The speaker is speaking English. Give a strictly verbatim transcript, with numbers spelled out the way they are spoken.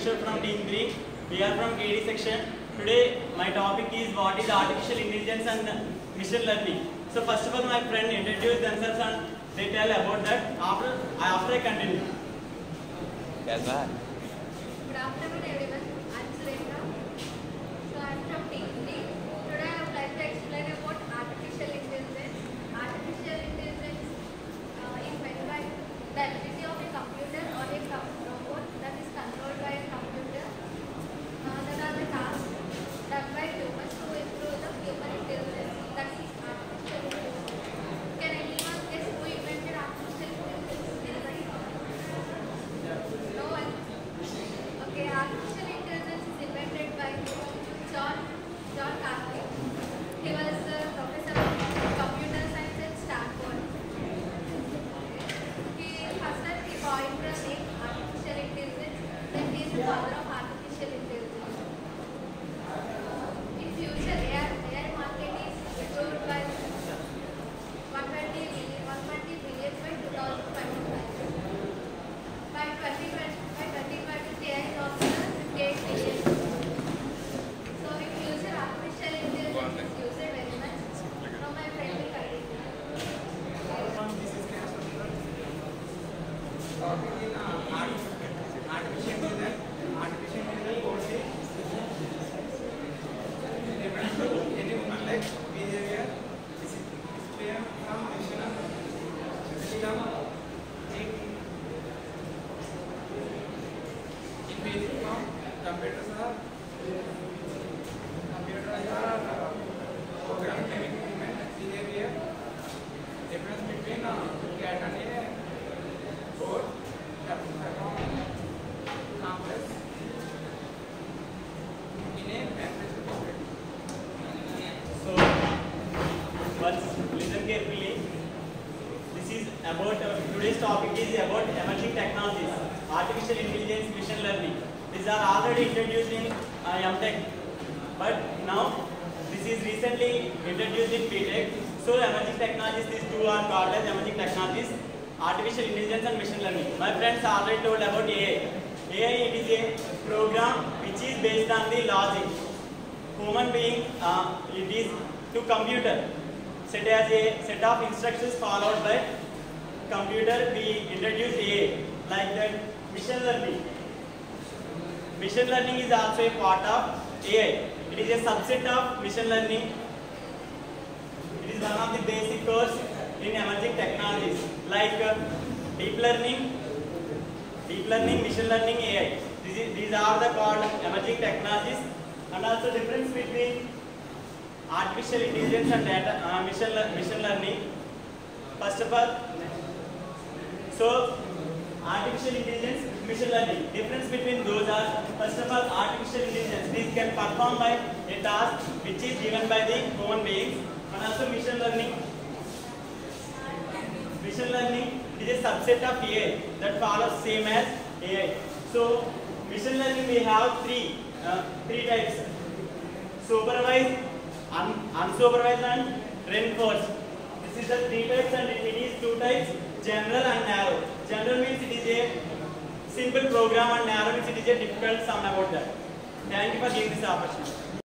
Kishore from Team three. We are from K D section. Today my topic is what is artificial intelligence and machine learning. So first of all my friend introduce themselves and they tell about that. After, after I continue. Yes, ma'am. Good afternoon everyone, I am Surendra. So I am from Team three. Today I would like to explain about artificial intelligence. Artificial intelligence uh, is meant by the ability of a computer or a com robot that is controlled by a computer uh, that are the tasks done by humans to improve the human intelligence. That is artificial intelligence. Can anyone guess who invented artificial intelligence? Anybody? No one. Okay, artificial intelligence is invented by John John Carmack. He was a professor of computer science at Stanford. He first time he coined the name artificial intelligence. Then he is the father of artificial intelligence. In future, A I, A I market is improved by one hundred twenty billion, one hundred twenty billion by two thousand twenty-five. By twenty twenty, by twenty twenty, A I is also fifty-eight billion. So in future, artificial intelligence is used very much. Now my friend will continue. Topic in uh, artificial intelligence. Artificial intelligence course is different to any human like behavior, display from vision, system, in in basic form, computers are computers are uh, program mimicking human behavior. Difference between uh, cat and a board, complex in a matrix format. So once listen carefully. This is about uh, today's topic is about emerging technologies, artificial intelligence, machine learning. These are already introduced in uh, M Tech, but now this is recently introduced in B Tech. So emerging technologies, these two are called as emerging technologies, artificial intelligence and machine learning. My friends already told about A I. A I it is a program which is based on the logic. Human being, uh, it is to computer. Set as a set of instructions followed by computer, we introduce A I. Like that, machine learning. Machine learning is also a part of A I. It is a subset of machine learning. It is one of the basic course in emerging technologies like uh, deep learning, deep learning, machine learning, A I. This is, these are the called emerging technologies, and also difference between artificial intelligence and data uh, machine, machine learning. First of all, so artificial intelligence, machine learning. Difference between those are, first of all, artificial intelligence. This can perform by a task which is given by the human beings, and also machine learning. Machine learning is a subset of A I that follows same as A I. So machine learning we have three uh, three types: supervised, un unsupervised, and reinforced. This is the three types, and it is two types: general and narrow. General means it is a simple program, and narrow means it is a difficult sum about that. Thank you for giving this opportunity.